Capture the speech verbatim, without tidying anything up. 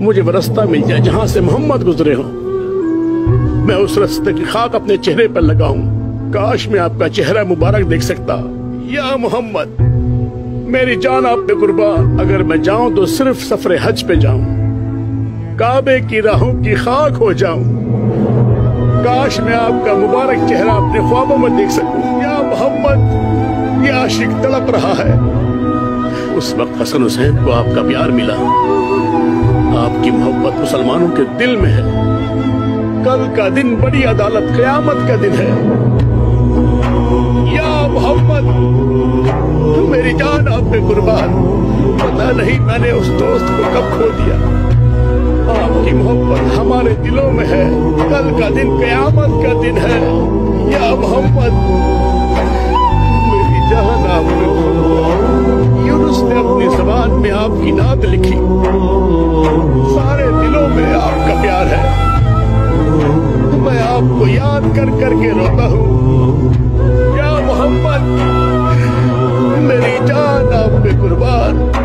मुझे वो रास्ता मिल जाए जहां से मोहम्मद गुजरे हो, मैं उस रास्ते की खाक अपने चेहरे पर लगाऊं। काश मैं आपका चेहरा मुबारक देख सकता। या मोहम्मद, मेरी जान आप पे कुर्बान। अगर मैं जाऊं तो सिर्फ सफरे हज पे जाऊं, काबे की राहों की खाक हो जाऊं। काश मैं आपका मुबारक चेहरा अपने ख्वाबों में देख सकूं। या मोहम्मद, ये आशिक तड़प रहा है। उस वक्त हसन हुसैन को आपका प्यार मिला। आपकी मोहब्बत मुसलमानों के दिल में है। कल का दिन बड़ी अदालत क़यामत का दिन है। या मोहम्मद, मेरी जान आप पे कुर्बान। पता नहीं मैंने उस दोस्त को कब खो दिया। आपकी मोहब्बत हमारे दिलों में है। कल का दिन क़यामत का दिन है। या मोहम्मद, मेरी जान आप पे कुर्बान। यूनुस ने अपनी ज़बान में आपकी नात लिखी। सारे दिलों में आपका प्यार है। मैं आपको याद कर करके रोता हूँ। या मोहम्मद, मेरी जान आप पे कुर्बान।